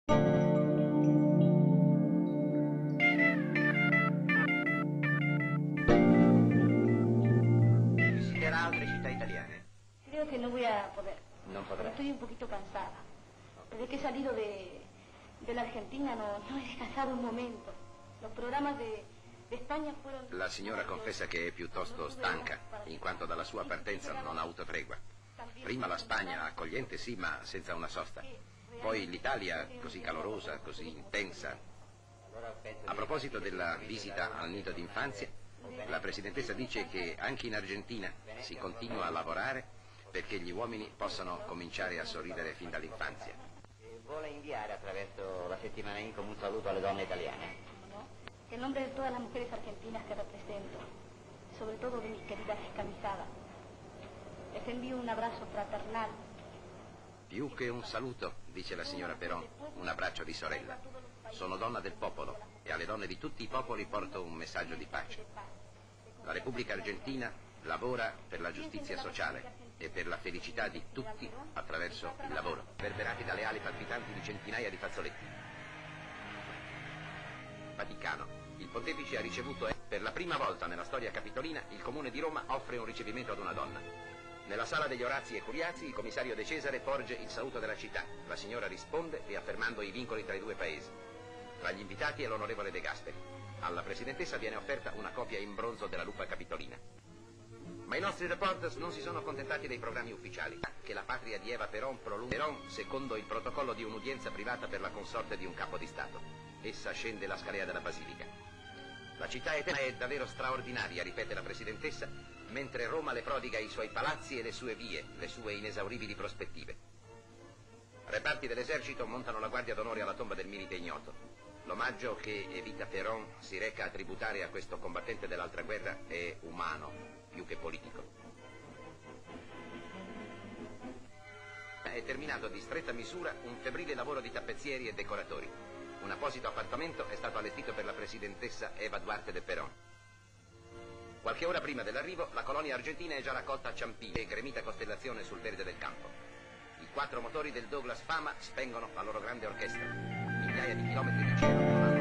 Visiterà altre città italiane? Creo que no voy a poder. Non potrà. Estoy un poquito cansada. Desde que he salido de la Argentina no he descansado un momento. Los programas de España fueron... La signora confessa che è piuttosto stanca, in quanto dalla sua partenza non ha avuto tregua. Prima la Spagna, accogliente sì, ma senza una sosta. Poi l'Italia, così calorosa, così intensa. A proposito della visita al nido d'infanzia, la Presidentessa dice che anche in Argentina si continua a lavorare perché gli uomini possano cominciare a sorridere fin dall'infanzia. Vuole inviare attraverso la settimana INCOM un saluto alle donne italiane? En nombre de todas las mujeres argentinas que represento, sobre todo de mis queridas descamisadas, les envío un abrazo fraternal. Più che un saluto, dice la signora Perón, un abbraccio di sorella. Sono donna del popolo e alle donne di tutti i popoli porto un messaggio di pace. La Repubblica Argentina lavora per la giustizia sociale e per la felicità di tutti attraverso il lavoro, verberati dalle ali palpitanti di centinaia di fazzoletti. Vaticano. Il pontefice ha ricevuto, per la prima volta nella storia capitolina, il Comune di Roma offre un ricevimento ad una donna. Nella sala degli Orazi e Curiazi il commissario De Cesare porge il saluto della città. La signora risponde riaffermando i vincoli tra i due paesi. Tra gli invitati è l'onorevole De Gasperi. Alla Presidentessa viene offerta una copia in bronzo della lupa capitolina. Ma i nostri reporters non si sono accontentati dei programmi ufficiali, che la patria di Eva Perón prolunga secondo il protocollo di un'udienza privata per la consorte di un capo di Stato. Essa scende la scalea della Basilica. La città eterna è davvero straordinaria, ripete la Presidentessa, mentre Roma le prodiga i suoi palazzi e le sue vie, le sue inesauribili prospettive. Reparti dell'esercito montano la guardia d'onore alla tomba del milite ignoto. L'omaggio che Evita Perón si reca a tributare a questo combattente dell'altra guerra è umano, più che politico. È terminato di stretta misura un febbrile lavoro di tappezzieri e decoratori. Un apposito appartamento è stato allestito per la Presidentessa Eva Duarte de Perón. Qualche ora prima dell'arrivo, la colonia argentina è già raccolta a Ciampino e gremita costellazione sul verde del campo. I 4 motori del Douglas Fama spengono la loro grande orchestra. Migliaia di chilometri di cielo